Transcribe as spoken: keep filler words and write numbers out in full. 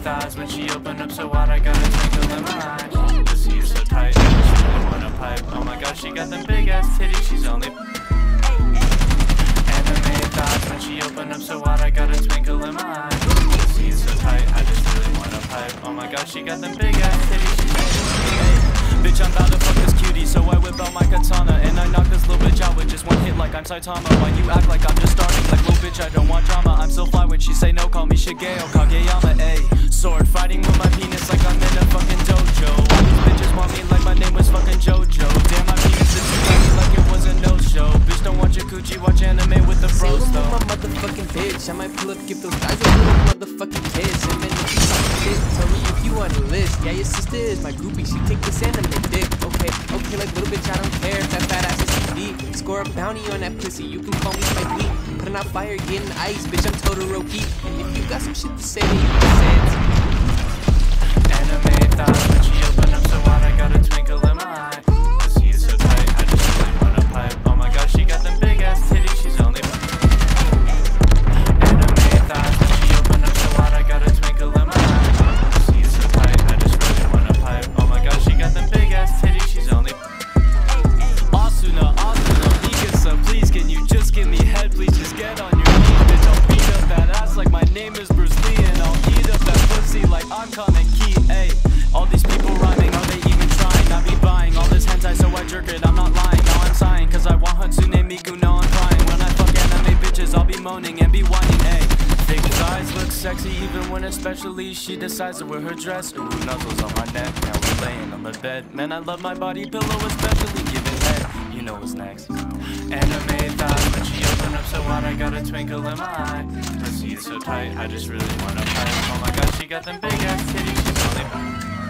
thighs when she open up so wide, I got a twinkle in my eye. Pussy is so tight, I just really wanna pipe. Oh my gosh, she got them big ass titties, she's only anime thighs when she open up so wide, I got a twinkle in my eye. Pussy is so tight, I just really wanna pipe. Oh my gosh, she got them big ass titties, she's only bitch, I'm bout to fuck this cutie, so I whip out my katana and I knock this little bitch out with just one hit like I'm Saitama. While you act like I'm just starting, like little bitch, I don't want drama. I'm so fly when she say no, call me Shigeo Kageyama, ayy. Sword fighting with my penis like I'm in a fucking dojo. All these bitches want me like my name was fucking JoJo. Damn, my penis is too tiny like it was a no-show. Bitch, don't watch your coochie, watch anime with the bros though. My motherfucking bitch, I might pull up, give those guys a little motherfucking kiss. And then if you talk shit, tell me if you want a list. Yeah, your sister is my groupie, she take this anime dick. Okay, okay, like little bitch, I don't care if that fat ass is deep. Score a bounty on that pussy, you can call me Spike Lee. Putting out fire, getting ice, bitch, I'm Todoroki. If you got some shit to say, then you can say it. Anime thighs when she open up so wide, I got a twinkle in my eye. Pussy is so tight, I just really wanna pipe. Oh my gosh, she got them big ass titties, she's only anime thighs when she open up so wide, I got a twinkle in my eye. Pussy is so tight, I just really wanna pipe. Oh my gosh, she got them big ass titties, she's only Asuna, Asuna, Mikasa, please can you just give me head, please just get on your knees, bitch. I'll beat up that ass like my name is Bruce Lee, and I'll eat up that pussy like I'm Kaneki, ayy. All these people rhyming, are they even trying? I be buying all this hentai so I jerk it, I'm not lying. Now I'm sighing, cause I want Hatsune Miku, now I'm crying. When I fuck anime bitches, I'll be moaning and be whining, ayy. Big thighs look sexy even when especially she decides to wear her dress. Ooh, nuzzles on my neck, now we're laying on the bed. Man, I love my body pillow, especially giving head. You know what's next. Anime thighs when she open up so wide, I got a twinkle in my eye. Pussy is so tight, I just really wanna pipe. Oh my god, she got them big ass titties, she's only